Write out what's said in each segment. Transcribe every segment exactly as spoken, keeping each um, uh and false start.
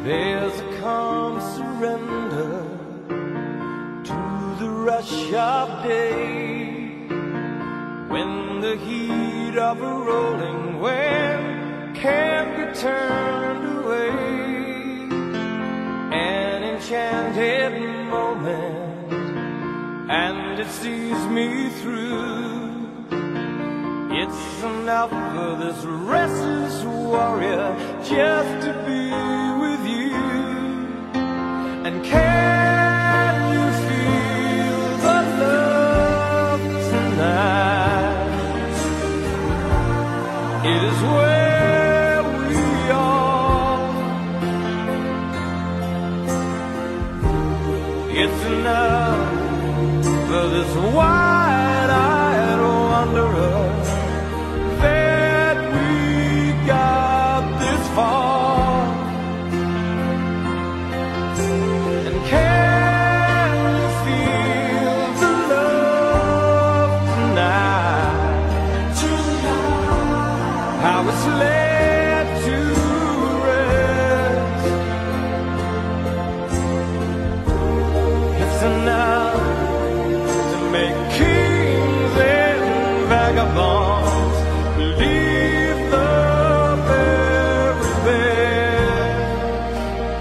There's a calm surrender to the rush of day, when the heat of a rolling wave can't be turned away. An enchanted moment, and it sees me through. It's enough for this restless warrior just to be with you. And can you feel the love tonight? It is where we are. It's enough for this wide-eyed wanderer that we got this far. And can you feel the love tonight? How it's laid to rest. It's enough to make kings and vagabonds believe the very best.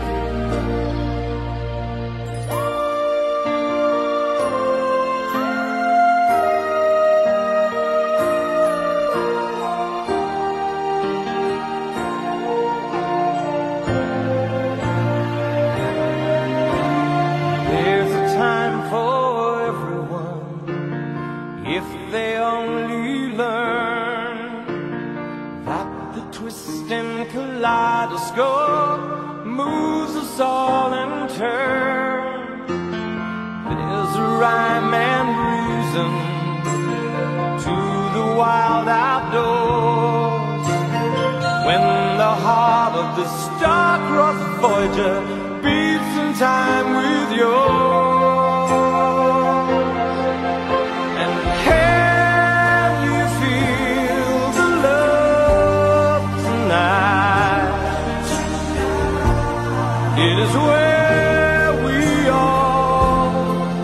There's a time for everyone if they only learn that the twisting kaleidoscope moves us all in turn. There's a rhyme and reason to the wild outdoors, when the heart of the star-crossed Voyager beats in time with yours. And can you feel the love tonight? It is where we are.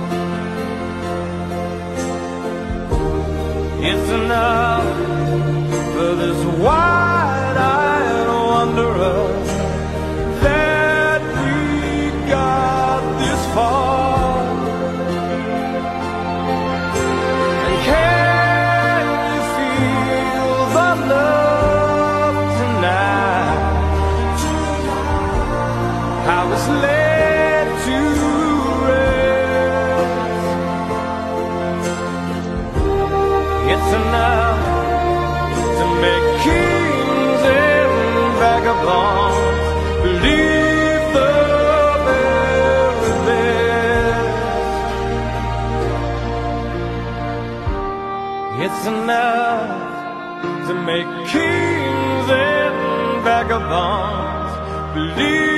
It's enough for this wide-eyed wanderer that we got this far. And can you feel the love tonight? How it's laid to rest. It's enough to make kings and vagabonds believe the very best. It's enough to make kings and vagabonds believe